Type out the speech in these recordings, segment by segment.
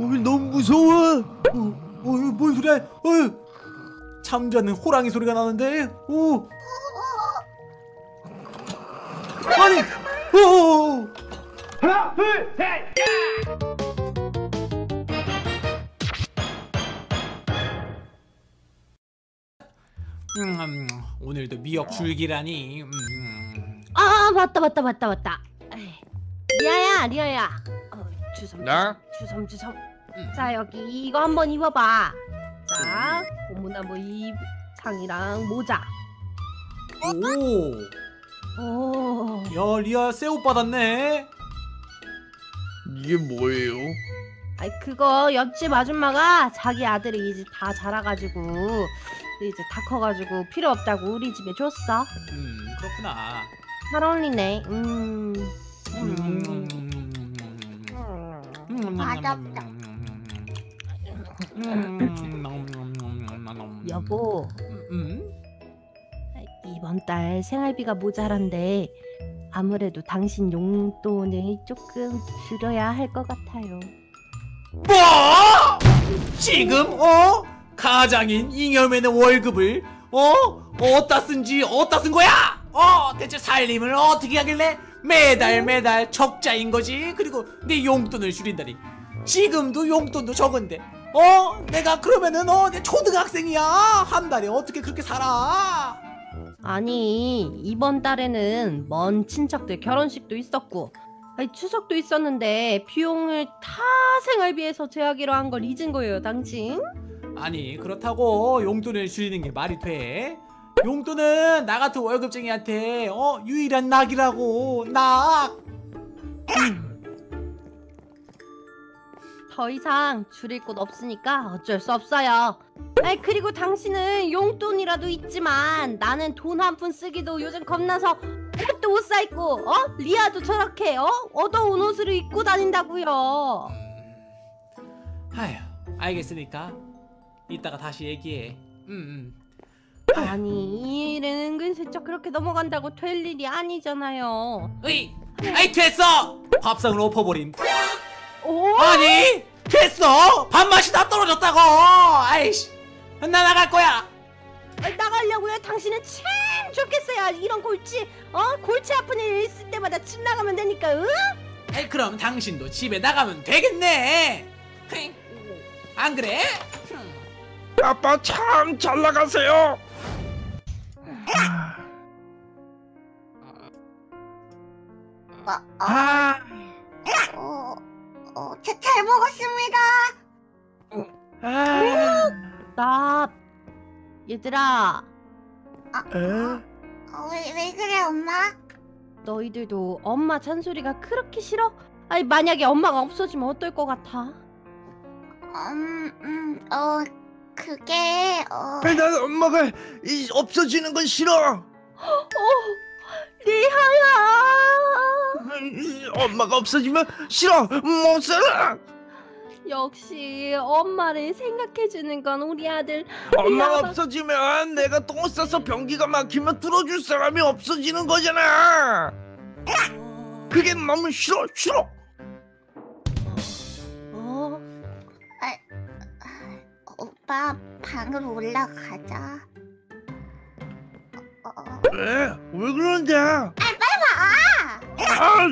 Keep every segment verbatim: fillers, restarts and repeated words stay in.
거기 너무 무서워. 어, 어, 뭔 소리야? 어, 잠자는 호랑이 소리가 나는데. 어. 아니, 어. 하나, 둘, 셋. 음, 오늘도 미역 줄기라니. 음. 아 맞다 맞다 맞다 맞다. 에이, 리아야 리아야. 어, 주섬 나? 주섬 주섬. 음. 자 여기 이거 한번 입어봐. 자 고무나무 입상이랑 모자. 오. 오. 야, 리아 새 옷 받았네. 이게 뭐예요? 아이 그거 옆집 아줌마가 자기 아들이 이제 다 자라가지고 이제 다 커가지고 필요 없다고 우리 집에 줬어. 음, 그렇구나. 잘 어울리네. 음. 음. 음. 맛없다. 여보. 음? 이번 달 생활비가 모자란데 아무래도 당신 용돈을 조금 줄여야 할 것 같아요. 뭐? 지금 어? 가장인 잉여맨의 월급을 어? 어디다 쓴지 어디다 쓴 거야? 어? 대체 살림을 어떻게 하길래 매달 매달 적자인 거지? 그리고 네 용돈을 줄인다니. 지금도 용돈도 적은데 어? 내가 그러면은 어? 내 초등학생이야. 한 달에 어떻게 그렇게 살아? 아니 이번 달에는 먼 친척들 결혼식도 있었고 아니, 추석도 있었는데 비용을 다 생활비에서 제하기로 한 걸 잊은 거예요 당신? 아니 그렇다고 용돈을 줄이는 게 말이 돼? 용돈은 나 같은 월급쟁이한테 어? 유일한 낙이라고. 낙. 더 이상 줄일 곳 없으니까 어쩔 수 없어요. 아이 그리고 당신은 용돈이라도 있지만 나는 돈 한 푼 쓰기도 요즘 겁나서 옷도 못 사 입고 어? 리아도 저렇게 어? 얻어온 옷을 입고 다닌다고요. 아휴, 알겠으니까 이따가 다시 얘기해. 음, 음. 아니 이 일은 은근슬쩍 그렇게 넘어간다고 될 일이 아니잖아요. 으이, 아이 됐어. 밥상을 엎어버린. 오? 아니 됐어. 밥맛이 다 떨어졌다고. 아이씨, 나 나갈 거야. 아니, 나가려고요? 당신은 참 좋겠어요. 이런 골치 어? 골치 아픈 일 있을 때마다 집 나가면 되니까 응? 아이 그럼 당신도 집에 나가면 되겠네. 헤이, 안 그래? 아빠 참 잘 나가세요. 어, 아, 어, 어, 자, 잘 먹었습니다. 아, 나 얘들아 에? 어, 왜, 왜 그래, 엄마? 너희들도 엄마 잔소리가 그렇게 싫어? 아니 만약에 엄마가 없어지면 어떨 것 같아? 음, 음, 어, 그게, 어, 난 엄마가 이, 없어지는 건 싫어. 어, 리하야. 이, 엄마가 없어지면 싫어. 못 살아. 역시 엄마를 생각해주는 건 우리 아들 엄마가 리아가- 없어지면 내가 똥 싸서 변기가 막히면 뚫어줄 사람이 없어지는 거잖아. 그게 너무 싫어, 싫어. 어? 오빠, 방으로 올라가자. 어, 어, 왜? 왜 그러는데? 아! 아,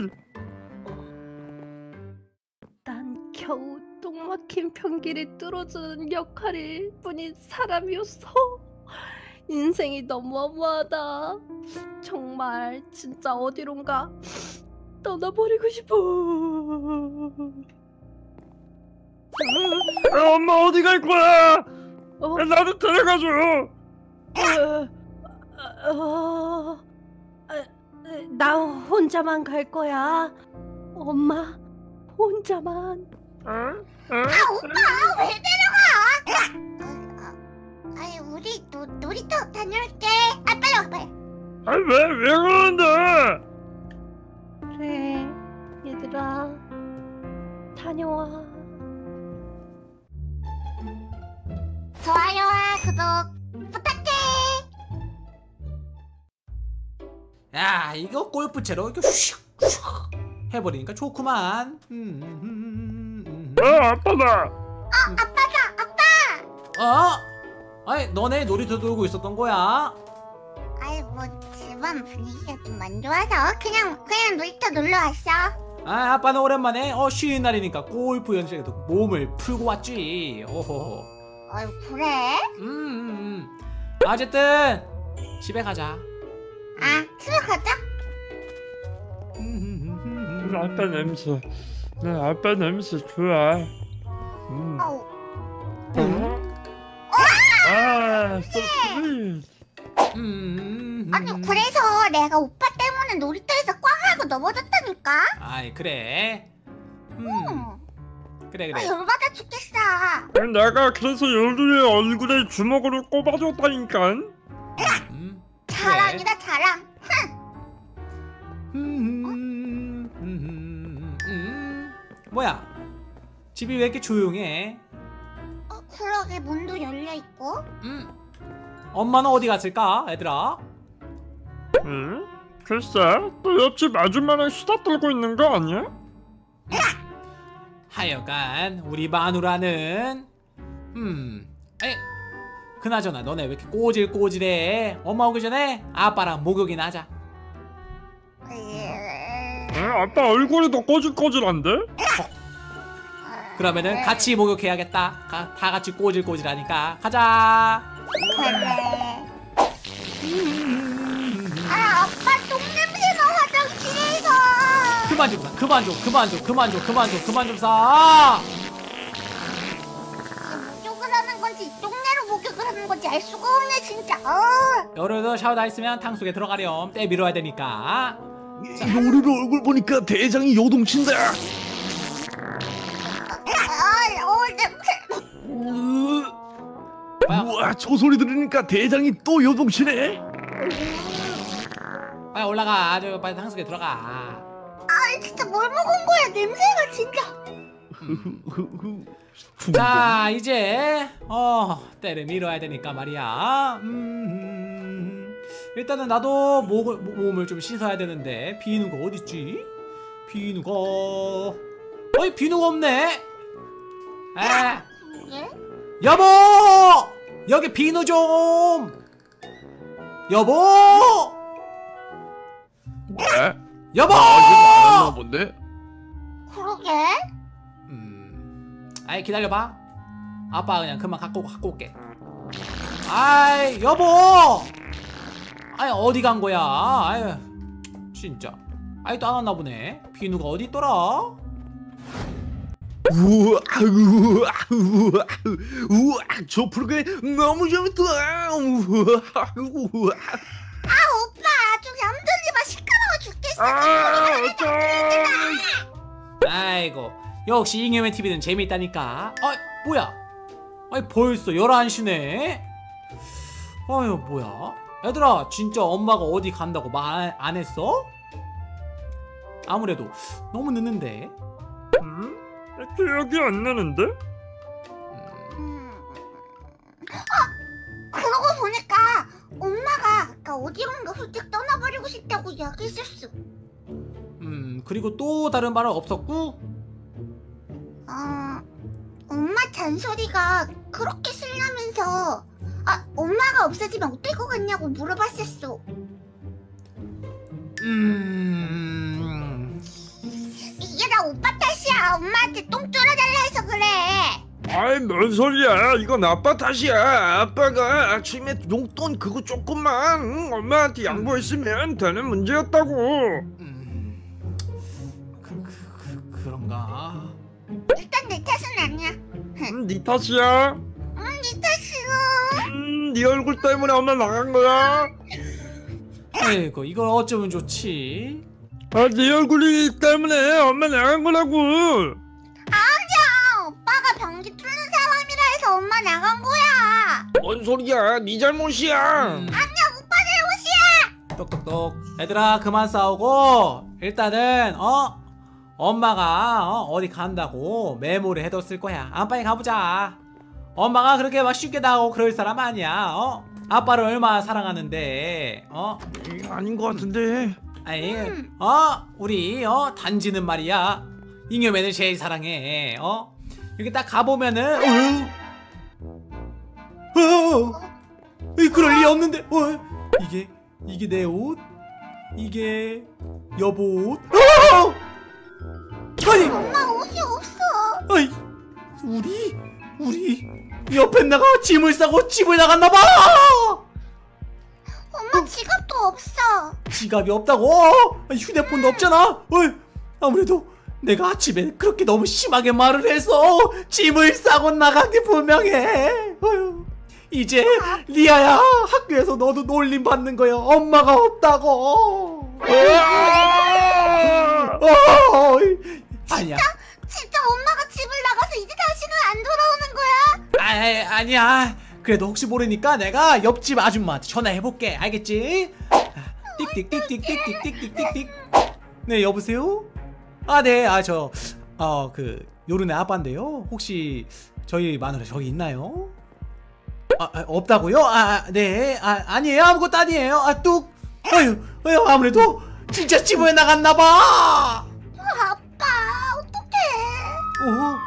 난 겨우 똥 막힌 변기를 뚫어주는 역할일 뿐인 사람이었어. 인생이 너무 허무하다. 정말 진짜 어디론가 떠나버리고 싶어. 아, 엄마 어디 갈 거야? 어? 나도 데려가줘. 어, 어, 나 혼자만 갈 거야. 엄마 혼자만. 어? 어? 아, 오빠, 왜 데려가? 아, 아, 아니, 우리 노, 놀이터 다녀올게. 아, 빨리 와, 빨리. 아, 왜, 왜 그러는데? 그래 얘들아 다녀와. 좋아요와 구독 부탁해. 야, 이거 골프채로 이렇게 슉슉 해버리니까 좋구만. 음, 음, 음, 음, 음. 아 아빠다. 어 아빠다 아빠. 어? 아이 너네 놀이터 돌고 있었던 거야? 아이 뭐 집안 분위기가 좀 안 좋아서 그냥 그냥 놀이터 놀러 왔어. 아 아빠는 오랜만에 어 쉬는 날이니까 골프 연습에도 몸을 풀고 왔지. 오호호. 아유 그래? 음, 음, 음. 어쨌든 집에 가자. 아 집에 가자. 아빠 냄새. 나 아빠 냄새 좋아. 음. 어우. 음. 아, so sweet. 음. 아니 그래서 내가 오빠 때문에 놀이터에서 꽝 하고 넘어졌다니까. 아이 그래. 음. 응. 그래 아 그래. 열받아 죽겠어. 내가 그래서 열두의 얼굴에 주먹으로 꼽아줬다니까. 음. 자랑이다 자랑. 음, 음, 음, 음. 뭐야? 집이 왜 이렇게 조용해? 어 그러게 문도 열려 있고. 음. 엄마는 어디 갔을까, 얘들아? 응? 글쎄, 또 옆집 아줌마랑 수다 떨고 있는 거 아니야? 하여간 우리 마누라는 음. 에이. 그나저나 너네 왜 이렇게 꼬질꼬질해? 엄마 오기 전에 아빠랑 목욕이나 하자. 에, 아빠 얼굴이 더 꼬질꼬질한데? 그러면은 같이 목욕해야겠다. 가, 다 같이 꼬질꼬질하니까 가자. 그래. 아 아빠 똥냄새나 화장실에서. 그만 좀 사. 그만 좀 그만 좀 그만 좀 그만 좀 그만 좀 사. 목욕을 하는 건지 똥내로 목욕을 하는 건지 알 수가 없네 진짜. 어. 여러분도 샤워 다 했으면 탕 속에 들어가렴. 때 밀어야 되니까. 요리로 얼굴 보니까 대장이 요동친다. 아, 어 냄새. 뭐야? 우와 저 소리 들으니까 대장이 또 요동치네. 빨리 올라가. 아주 빨리 탕 속에 들어가. 아 진짜 뭘 먹은 거야 냄새가 진짜. 자 이제 어 때를 밀어야 되니까 말이야. 음, 일단은 나도 목을, 몸을 좀 씻어야 되는데 비누가 어딨지? 비누가 어이 비누가 없네. 에 예? 여보 여기 비누 좀. 여보 왜? 여보. 아 이거 뭔데? 그러게. 음, 아이 기다려봐. 아빠 그냥 그만 갖고 갖고 올게. 아이 여보. 아이 어디 간 거야? 아유 진짜. 아이 또 안 왔나 보네. 비누가 어디 있더라? 우와 우와 우와 우와 저 프로그램 너무 재밌다. 우와 우와. 아 오빠 좀 얌전히 마 시끄러워 죽겠어. 아, 어쩜. 아이고 역시 잉여맨 티비는 재미있다니까. 아 뭐야? 아이 벌써 열한 시네. 아유 뭐야? 얘들아 진짜 엄마가 어디 간다고 말 안 했어? 아무래도 너무 늦는데. 음? 기억이 안 나는데? 음. 아 그러고 보니까 엄마가 아까 어디론가 훌쩍 떠나버리고 싶다고 이야기했었어. 음 그리고 또 다른 말은 없었고. 어 엄마 잔소리가 그렇게 싫다면서 아 엄마가 없어지면 어떨 것 같냐고 물어봤었어. 음 이게 다 오빠 탓이야. 엄마한테 똥 뚫어달라 해서 그래. 아이 뭔 소리야? 이건 아빠 탓이야. 아빠가 아침에 용돈 그거 조금만 응? 엄마한테 양보했으면 되는 문제였다고. 음, 그, 그, 그, 그런가? 일단 내 탓은 아니야. 음, 네 탓이야. 응, 네 탓이야. 음, 네 얼굴 때문에 엄마 나간 거야. 아이고 이걸 어쩌면 좋지. 아, 네 얼굴이 때문에 엄마 나간 거라고. 아니야. 오빠가 변기 뚫는 사람이라 해서 엄마 나간 거야. 뭔 소리야? 네 잘못이야. 음, 아니야 오빠 잘못이야. 똑똑똑 얘들아 그만 싸우고 일단은 어? 엄마가 어? 어디 간다고 메모를 해뒀을 거야. 아 빨리 가보자. 엄마가 그렇게 막 쉽게 나가고 그럴 사람 아니야. 어? 아빠를 얼마나 사랑하는데 어? 음, 아닌 것 같은데. 아니 어? 우리 어? 단지는 말이야 잉여맨을 제일 사랑해. 어? 이렇게 딱 가보면은 어, 어, 이 그럴 리 없는데. 어, 이게 이게 내 옷? 이게 여보 옷? 어! 아니, 엄마 옷이 없어. 아이, 우리 우리 옆에 나가 짐을 싸고 집을 나갔나봐. 엄마 지갑도 없어. 지갑이 없다고? 아니, 휴대폰도 없잖아. 어이, 아무래도 내가 아침에 그렇게 너무 심하게 말을 해서 짐을 싸고 나간 게 분명해. 어휴, 이제 리아야, 학교에서 너도 놀림 받는 거야. 엄마가 없다고. 어이, 아니야. 진짜 엄마가 집을 나가서 이제 다시는 안 돌아오는 거야? 아, 아니야. 그래도 혹시 모르니까 내가 옆집 아줌마한테 전화해볼게. 알겠지? 띡띡띡띡띡띡띡띡띡. 네, 여보세요? 아, 네. 아, 저 어, 그 요른의 아빠인데요. 혹시 저희 마누라 저기 있나요? 아, 아 없다고요? 아, 네. 아, 아니에요. 아무것도 아니에요. 아, 뚝. 어휴, 어휴, 아무래도 진짜 집에 나갔나봐. 아빠, 어떡해. 어?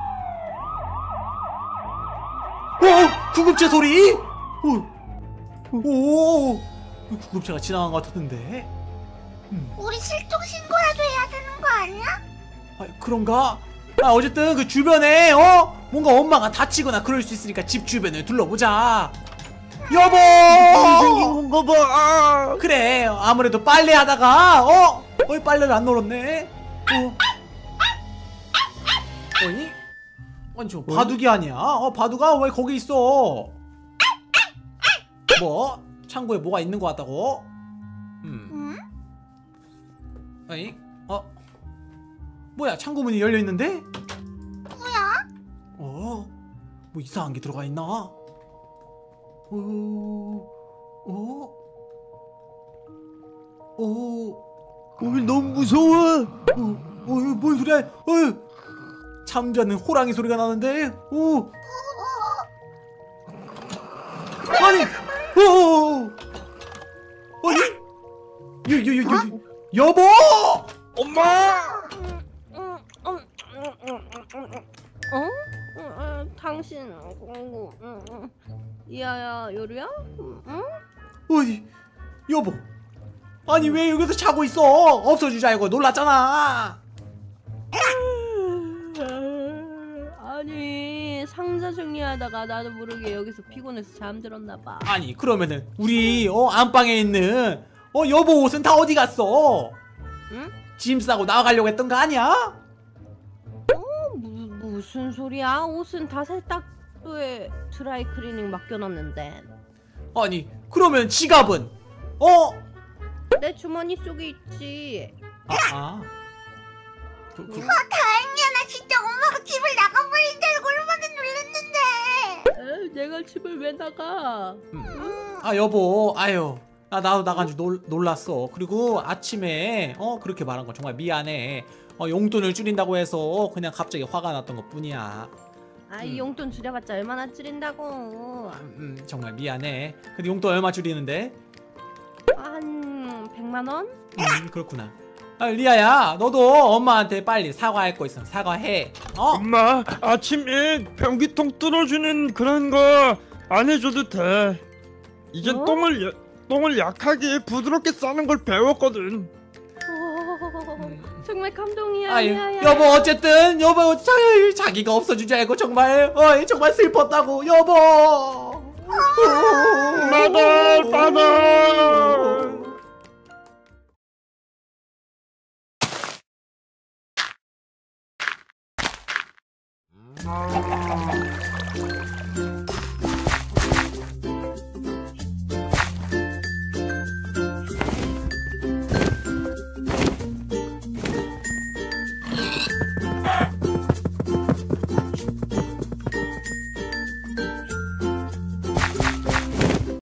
어? 구급차 소리? 오, 오, 구급차가 지나간 것 같았는데. 음. 우리 실종 신고라도 해야 되는 거 아니야? 아, 그런가? 아, 어쨌든 그 주변에 어? 뭔가 엄마가 다치거나 그럴 수 있으니까 집 주변을 둘러보자. 여보! 생긴 건가 봐. 아. 그래, 아무래도 빨래 하다가 어? 어이, 빨래를 안 널었네. 어? 어이? 아니, 저 바둑이 아니야. 어, 바둑아 왜 거기 있어? 뭐? 창고에 뭐가 있는 것 같다고? 음. 응? 어이? 어? 뭐야, 창고 문이 열려 있는데? 뭐야? 어? 뭐 이상한 게 들어가 있나? 어? 어? 어? 오늘 너무 무서워. 어? 어? 뭔 소리야? 어? 잠자는 호랑이 소리가 나는데? 오! 아니! 어! 아니! 여, 여, 여, 여, 여보! 엄마. 음, 음, 음, 음, 음, 음. 어? 음, 음, 당신 어, 음, 음. 이하야 요루야? 음, 응? 어이, 여보. 아니, 왜 여기서 자고 있어? 없어질 줄 알고 놀랐잖아. 아니 상자 정리하다가 나도 모르게 여기서 피곤해서 잠들었나봐. 아니, 그러면은 우리 어 안방에 있는 어 여보 옷은 다 어디 갔어? 응? 짐 싸고 나가려고 했던 거 아니야? 무, 무슨 소리야? 옷은 다 세탁소에 드라이 클리닝 맡겨놨는데. 아니, 그러면 지갑은? 어? 내 주머니 속에 있지. 아, 아. 그, 그, 다행이야. 나 진짜 엄마가 집을 나가버린 줄 알고 얼마나 놀랐는데. 에, 내가 집을 왜 나가? 음. 아, 여보, 아유, 나 나도 나간 줄 놀, 놀랐어. 그리고 아침에 어 그렇게 말한 거 정말 미안해. 어 용돈을 줄인다고 해서 그냥 갑자기 화가 났던 것 뿐이야. 아, 이 음. 용돈 줄여봤자 얼마나 줄인다고. 음, 음, 정말 미안해. 근데 용돈 얼마 줄이는데? 한 백만 원? 음, 그렇구나. 아, 리아야, 너도 엄마한테 빨리 사과할 거 있으면 사과해. 어? 엄마, 아침에 변기통 뚫어주는 그런 거 안 해줘도 돼. 이젠 어? 똥을 야- 똥을 약하게 부드럽게 싸는 걸 배웠거든. 오, 정말 감동이야. 아유, 리아야. 여보, 어쨌든 여보 자, 자기가 없어진 줄 알고 정말 어이 정말 슬펐다고, 여보. 마들, 마들. 음.